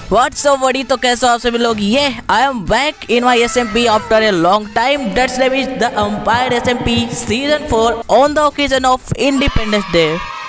WhatsApp बड़ी, तो कैसे हो आप सभी लोग। ये I am back in my SMP after a long time. That's name is the empire SMP season 4 on the occasion of independence day.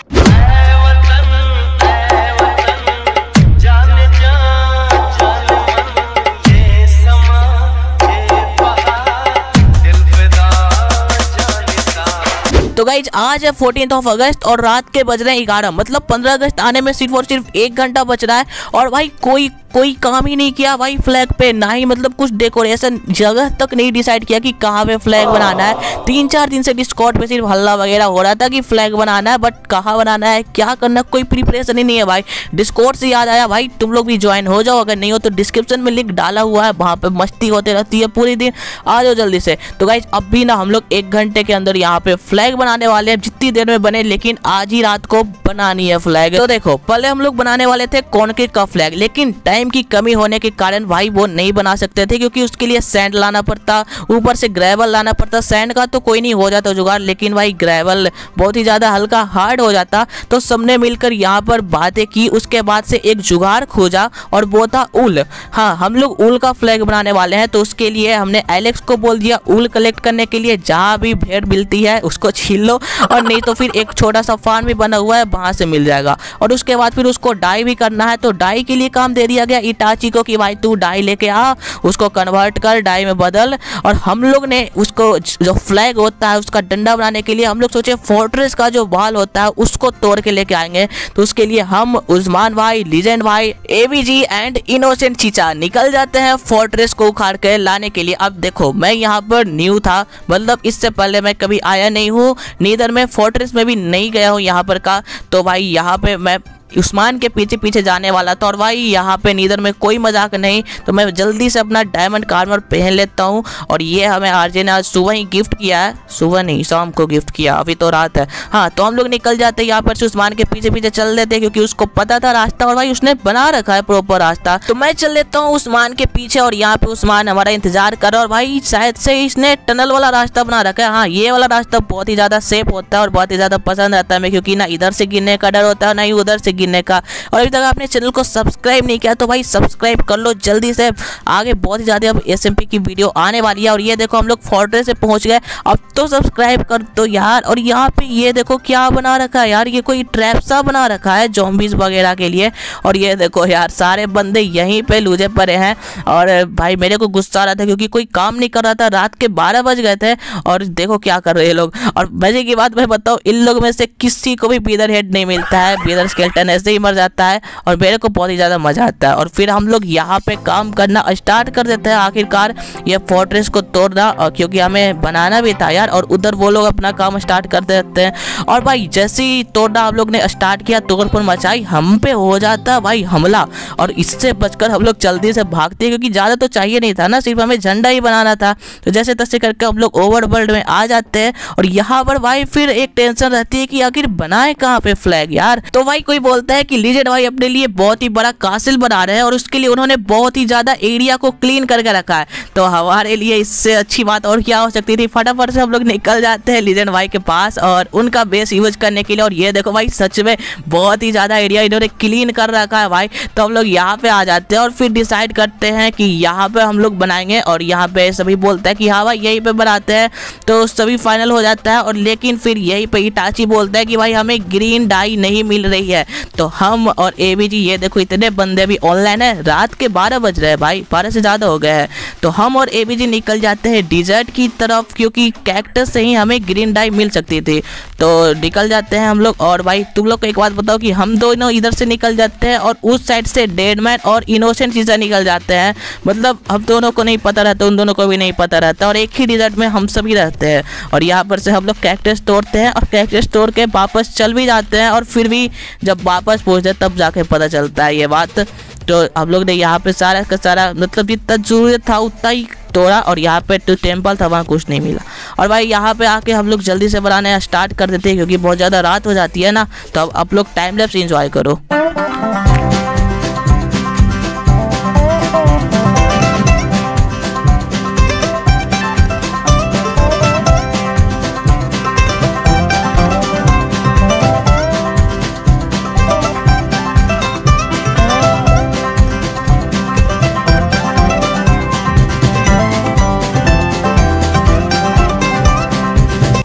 तो गाइज आज है 14 अगस्त और रात के बज रहे हैं 11। मतलब 15 अगस्त आने में सिर्फ और सिर्फ 1 घंटा बच रहा है और भाई कोई काम ही नहीं किया भाई फ्लैग पे, ना ही मतलब कुछ डेकोरेशन जगह तक नहीं डिसाइड किया कि कहाँ पे फ्लैग बनाना है। 3-4 दिन से डिस्कॉर्ड पे सिर्फ हल्ला वगैरह हो रहा था कि फ्लैग बनाना है, बट कहाँ बनाना है, क्या करना, कोई प्रिपरेशन ही नहीं है भाई। डिस्कॉर्ड से याद आया भाई तुम लोग भी ज्वाइन हो जाओ, अगर नहीं हो तो डिस्क्रिप्शन में लिंक डाला हुआ है, वहाँ पे मस्ती होती रहती है पूरी दिन, आ जाओ जल्दी से। तो गाइज अब भी ना हम लोग 1 घंटे के अंदर यहाँ पे फ्लैग बनाने वाले हैं, जितनी देर में बने, लेकिन आज ही रात को बनानी है फ्लैग। तो देखो पहले हम लोग बनाने वाले थे कॉन्क्रीट का फ्लैग, लेकिन टाइम की कमी होने के कारण भाई वो नहीं बना सकते थे, क्योंकि उसके लिए सैंड लाना पड़ता, ऊपर से ग्रेवल लाना पड़ता। सैंड का तो कोई नहीं हो जाता जुगाड़, लेकिन भाई ग्रेवल बहुत ही ज्यादा हल्का हार्ड हो जाता। तो सबने मिलकर यहाँ पर बातें की, उसके बाद से एक जुगाड़ खोजा और वो था ऊल। हाँ, हम लोग ऊल का फ्लैग बनाने वाले हैं, तो उसके लिए हमने एलेक्स को बोल दिया ऊल कलेक्ट करने के लिए। जहाँ भी भेड़ मिलती है उसको छीन लो, और नहीं तो फिर एक छोटा सा फार्म भी बना हुआ है वहां से मिल जाएगा। और उसके बाद फिर उसको डाई भी करना है, तो डाई के लिए काम दे दिया गया इटाची को कि भाई तू डाई लेके आ, उसको कन्वर्ट कर, डाई में बदल। और हम लोग ने उसको जो फ्लैग होता है उसका डंडा बनाने के लिए हम लोग सोचे फोर्ट्रेस का जो वॉल होता है उसको तोड़ के लेके आएंगे। तो उसके लिए हम उस्मान भाई, लीजेंड भाई, ABG एंड इनोसेंट चीचा निकल जाते हैं फोर्ट्रेस को उखाड़ के लाने के लिए। अब देखो मैं यहाँ पर न्यू था, मतलब इससे पहले मैं कभी आया नहीं हूँ, नीदर में फोर्ट्रेस में भी नहीं गया हूँ यहाँ पर का। तो भाई यहाँ पे मैं उस्मान के पीछे पीछे जाने वाला था, और भाई यहाँ पे नीदर में कोई मजाक नहीं, तो मैं जल्दी से अपना डायमंड कार्मर पहन लेता हूँ। और ये हमें आरजे ने आज सुबह ही गिफ्ट किया है, सुबह नहीं शाम को गिफ्ट किया, अभी तो रात है। हाँ, तो हम लोग निकल जाते हैं यहाँ पर से, उस्मान के पीछे पीछे चल देते हैं क्योंकि उसको पता था रास्ता, और भाई उसने बना रखा है प्रॉपर रास्ता। तो मैं चल लेता हूँ उस्मान के पीछे, और यहाँ पे उस्मान हमारा इंतजार कर रहा है। और भाई शायद से इसने टनल वाला रास्ता बना रखा है। हाँ, ये वाला रास्ता बहुत ही ज्यादा सेफ होता है और बहुत ही ज्यादा पसंद आता है मैं, क्योंकि ना इधर से गिरने का डर होता है ना ही उधर से गिरने का। और अभी तक आपने चैनल को सब्सक्राइब नहीं किया तो भाई सब्सक्राइब कर लो जल्दी से, आगे बहुत ही ज्यादा अब SMP की वीडियो आने वाली है। और ये देखो हम लोग फोर्ट्रेस से पहुंच गए, अब तो सब्सक्राइब कर दो यार। और यहाँ पे ये देखो क्या बना रखा है यार, ये कोई ट्रैप सा बना रखा है ज़ॉम्बीज़ वगैरह के लिए। और ये देखो यार सारे बंदे यहीं पे लूजे पड़े हैं, और भाई मेरे को गुस्सा आ रहा था क्योंकि कोई काम नहीं कर रहा था, रात के 12 बज गए थे, और देखो क्या कर रहे हैं लोग। और मजे की बात मैं बताऊँ, इन लोग में से किसी को भी बीदर हेड नहीं मिलता है, बीदर स्केलेटन ऐसे ही मर जाता है, और मेरे को बहुत ही ज़्यादा मजा आता है। और फिर हम लोग यहाँ पे काम करना स्टार्ट कर देते हैं आखिरकार, ये फोर्ट्रेस को तोड़ना, और क्योंकि हमें बनाना भी था यार, और उधर वो लोग अपना काम स्टार्ट कर देते हैं। और भाई जैसे ही तोड़ना हम लोग ने स्टार्ट किया, तोड़फोड़ मचाई, हम पे हो जाता है भाई हमला, और इससे बचकर हम लोग जल्दी से भागते हैं, क्योंकि ज़्यादा तो चाहिए नहीं था ना, सिर्फ हमें झंडा ही बनाना था। तो जैसे तैसे करके हम लोग ओवरवर्ल्ड में आ जाते हैं। और यहाँ पर भाई फिर एक टेंशन रहती है कि आखिर बनाए कहाँ पे फ्लैग यार। तो भाई कोई बोलता है कि लीजेंड भाई अपने लिए बहुत ही बड़ा कासिल बना रहे हैं, और उसके लिए उन्होंने बहुत ही ज्यादा एरिया को क्लीन करके रखा है। तो हमारे लिए इससे अच्छी बात और क्या हो सकती थी। फटाफट से हम लोग निकल जाते हैं लीजेंड भाई के पास और उनका बेस यूज करने के लिए। और ये देखो भाई सच में बहुत ही ज्यादा एरिया इन्होंने क्लीन कर रखा है भाई। तो हम लोग यहाँ पे आ जाते हैं और फिर डिसाइड करते हैं कि यहाँ पे हम लोग बनाएंगे, और यहाँ पे सभी बोलते हैं कि हाँ भाई यहीं पे बनाते हैं, तो सभी फाइनल हो जाता है। और लेकिन फिर यहीं पे इटाची बोलता है कि भाई हमें ग्रीन डाई नहीं मिल रही है। तो हम और ABG, ये देखो इतने बंदे भी ऑनलाइन है, रात के 12 बज रहे हैं भाई, 12 से ज़्यादा हो गए हैं। तो हम और ABG निकल जाते हैं डिजर्ट की तरफ, क्योंकि कैक्टस से ही हमें ग्रीन डाई मिल सकती थी। तो निकल जाते हैं हम लोग। और भाई तुम लोग को एक बात बताओ कि हम दोनों इधर से निकल जाते हैं और उस साइड से डेडमैन और इनोसेंट चीज़ा निकल जाते हैं। मतलब हम दोनों को नहीं पता रहता, उन दोनों को भी नहीं पता रहता, और एक ही डिजर्ट में हम सभी रहते हैं। और यहाँ पर से हम लोग कैक्टस तोड़ते हैं और कैक्टस तोड़ के वापस चल भी जाते हैं, और फिर भी जब वापस पहुँचते तब जाके पता चलता है ये बात। तो हम लोग ने यहाँ पे सारा का सारा, मतलब जितना जरूरत था उतना ही तोड़ा, और यहाँ पे तो टेम्पल था वहाँ कुछ नहीं मिला। और भाई यहाँ पे आके हम लोग जल्दी से बनाना स्टार्ट कर देते हैं, क्योंकि बहुत ज़्यादा रात हो जाती है ना। तो अब आप लोग टाइम लैप्स एंजॉय करो।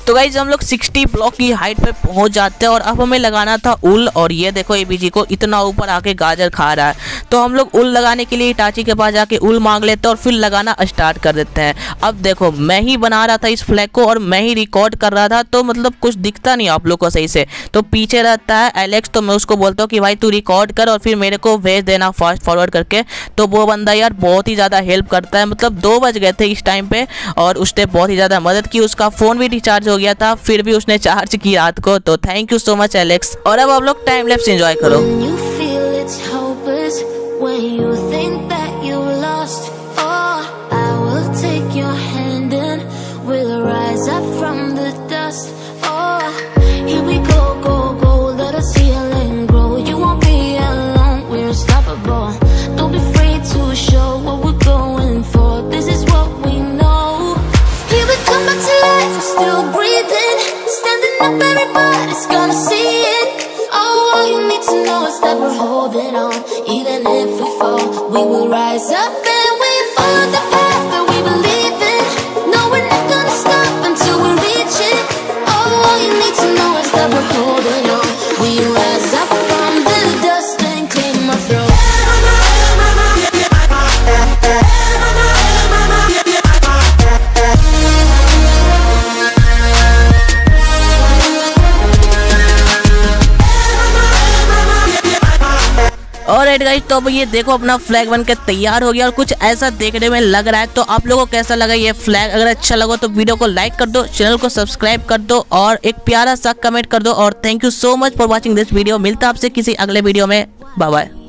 तो गाइज हम लोग 60 ब्लॉक की हाइट पे पहुंच जाते हैं और अब हमें लगाना था उल। और ये देखो एबीजी को इतना ऊपर आके गाजर खा रहा है। तो हम लोग उल लगाने के लिए इटाची के पास जाके उल मांग लेते हैं और फिर लगाना स्टार्ट कर देते हैं। अब देखो मैं ही बना रहा था इस फ्लैग को और मैं ही रिकॉर्ड कर रहा था, तो मतलब कुछ दिखता नहीं आप लोग को सही से। तो पीछे रहता है एलेक्स, तो मैं उसको बोलता हूँ कि भाई तू रिकॉर्ड कर और फिर मेरे को भेज देना फास्ट फॉरवर्ड करके। तो वो बंदा यार बहुत ही ज़्यादा हेल्प करता है। मतलब 2 बज गए थे इस टाइम पे और उसने बहुत ही ज़्यादा मदद की। उसका फ़ोन भी रिचार्ज हो गया था, फिर भी उसने चार्ज की रात को। तो thank you so much Alex. और अब आप लोग टाइम लैप्स एंजॉय करो। Holding on, even if we fall, we will rise up and we follow the path that we believe in. No, we're not gonna stop until we reach it. All you need to know is that we're holding on. We rise up from the dust and claim our throne. Alright guys, तो अब ये देखो अपना flag बन के तैयार हो गया और कुछ ऐसा देखने में लग रहा है। तो आप लोगों को कैसा लगा ये फ्लैग? अगर अच्छा लगा तो वीडियो को लाइक कर दो, चैनल को सब्सक्राइब कर दो और एक प्यारा सा कमेंट कर दो। और thank you so much for watching this video. मिलता है आपसे किसी अगले वीडियो में। Bye bye.